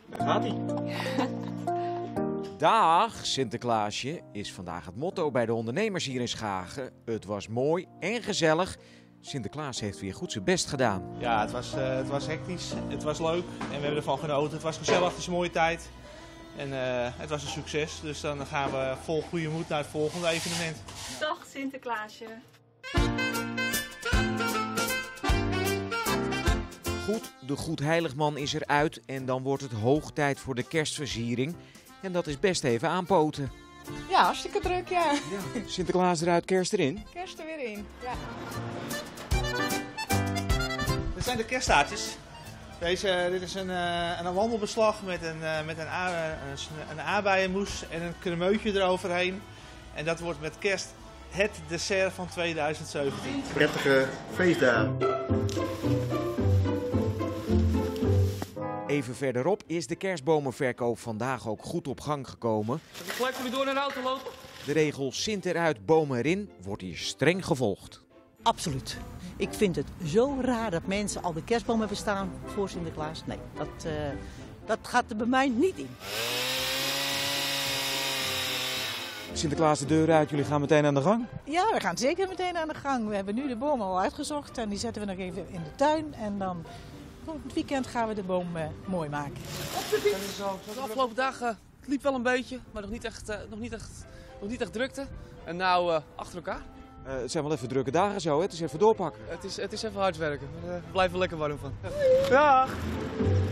Daar gaat hij. Dag Sinterklaasje is vandaag het motto bij de ondernemers hier in Schagen. Het was mooi en gezellig. Sinterklaas heeft weer goed zijn best gedaan. Ja, het was hectisch, het was leuk en we hebben ervan genoten. Het was gezellig, het is een mooie tijd en het was een succes. Dus dan gaan we vol goede moed naar het volgende evenement. Dag Sinterklaasje. Goed, de Goedheiligman is eruit en dan wordt het hoog tijd voor de kerstversiering. En dat is best even aanpoten. Ja, hartstikke druk, ja. Sinterklaas eruit, kerst erin. Kerst er weer in. Ja. Dit zijn de kersttaartjes. Dit is een wandelbeslag met een aardbeienmoes en een cremeutje eroverheen. En dat wordt met kerst het dessert van 2017. Prettige feestdagen. Even verderop is de kerstbomenverkoop vandaag ook goed op gang gekomen. Zal ik gelijk voor u door naar de auto lopen? De regel Sint eruit, bomen erin wordt hier streng gevolgd. Absoluut. Ik vind het zo raar dat mensen al de kerstboom hebben staan voor Sinterklaas. Nee, dat gaat er bij mij niet in. Sinterklaas de deur uit, jullie gaan meteen aan de gang? Ja, we gaan zeker meteen aan de gang. We hebben nu de boom al uitgezocht en die zetten we nog even in de tuin. En dan volgend weekend gaan we de boom mooi maken. De afgelopen dagen het liep wel een beetje, maar nog niet echt drukte. En nou achter elkaar. Het zijn wel even drukke dagen zo, hè? Het is even doorpakken. Het is even hard werken. We blijven lekker warm van. Dag!